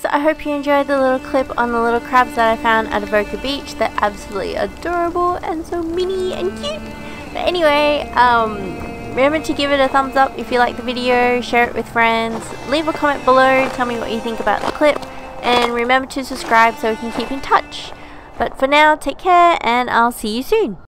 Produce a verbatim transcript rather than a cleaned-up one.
anyways, I hope you enjoyed the little clip on the little crabs that I found at Avoca Beach. They're absolutely adorable and so mini and cute. But anyway, um, remember to give it a thumbs up if you like the video, share it with friends, leave a comment below, tell me what you think about the clip, and remember to subscribe so we can keep in touch. But for now, take care and I'll see you soon.